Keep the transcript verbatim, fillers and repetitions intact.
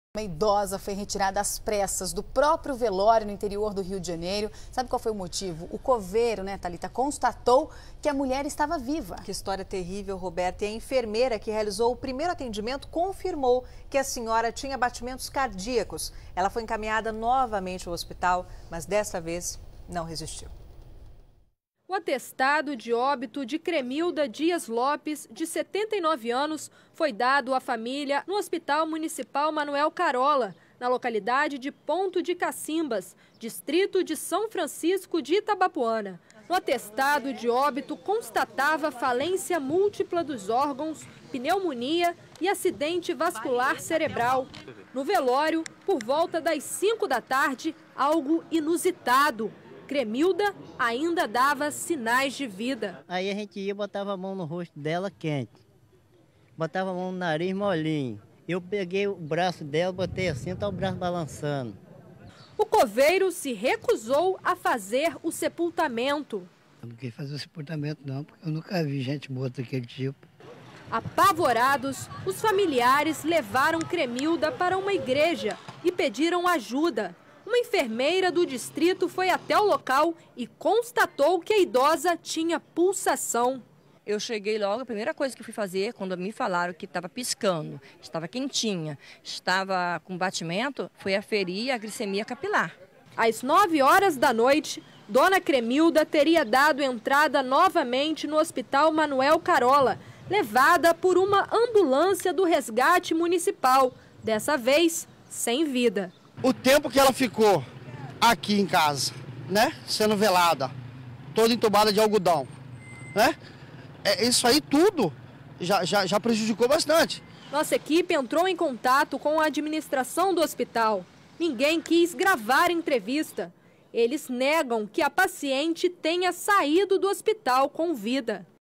Uma idosa foi retirada às pressas do próprio velório no interior do Rio de Janeiro. Sabe qual foi o motivo? O coveiro, né, Thalita, constatou que a mulher estava viva. Que história terrível, Roberta. E a enfermeira que realizou o primeiro atendimento confirmou que a senhora tinha batimentos cardíacos. Ela foi encaminhada novamente ao hospital, mas dessa vez não resistiu. O atestado de óbito de Cremilda Dias Lopes, de setenta e nove anos, foi dado à família no Hospital Municipal Manuel Carola, na localidade de Ponto de Cacimbas, distrito de São Francisco de Itabapoana. No atestado de óbito constatava falência múltipla dos órgãos, pneumonia e acidente vascular cerebral. No velório, por volta das cinco da tarde, algo inusitado. Cremilda ainda dava sinais de vida. Aí a gente ia, botava a mão no rosto dela quente, botava a mão no nariz molinho. Eu peguei o braço dela, botei assim, tá o braço balançando. O coveiro se recusou a fazer o sepultamento. Eu não quis fazer o sepultamento não, porque eu nunca vi gente morta daquele tipo. Apavorados, os familiares levaram Cremilda para uma igreja e pediram ajuda. Uma enfermeira do distrito foi até o local e constatou que a idosa tinha pulsação. Eu cheguei logo, a primeira coisa que fui fazer, quando me falaram que estava piscando, estava quentinha, estava com batimento, foi aferir a glicemia capilar. Às nove horas da noite, Dona Cremilda teria dado entrada novamente no Hospital Manuel Carola, levada por uma ambulância do resgate municipal, dessa vez sem vida. O tempo que ela ficou aqui em casa, né, sendo velada, toda entubada de algodão, né, é, isso aí tudo já, já, já prejudicou bastante. Nossa equipe entrou em contato com a administração do hospital. Ninguém quis gravar a entrevista. Eles negam que a paciente tenha saído do hospital com vida.